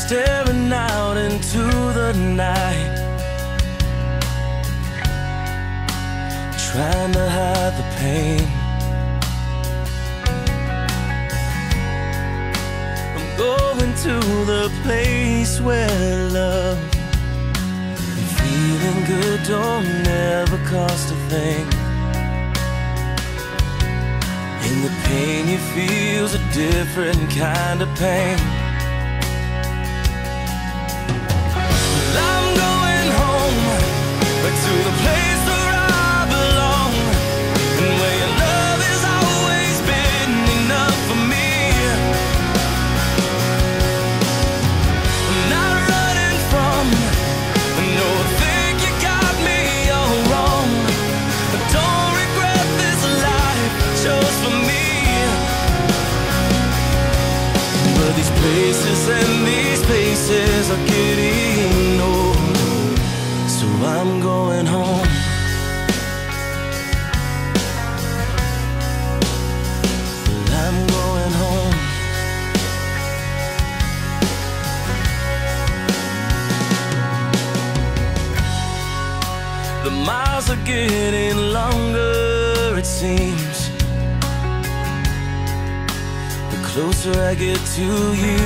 staring out into the night, trying to hide the pain. I'm going to the place where love and feeling good don't never cost a thing. And the pain you feel's a different kind of pain. I'm going home, back to the place where I belong, and where your love has always been enough for me. I'm not running from, no, I think you got me all wrong. I don't regret this life I chose for me. But these places and these places are getting old, so I'm going home. Well, I'm going home. The miles are getting longer, it seems, the closer I get to you.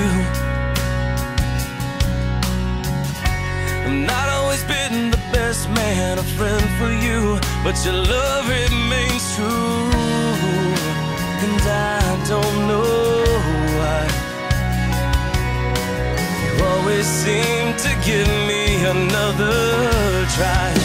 I'm not always been the best man, a friend for you, but your love remains true. And I don't know why you always seem to give me another try.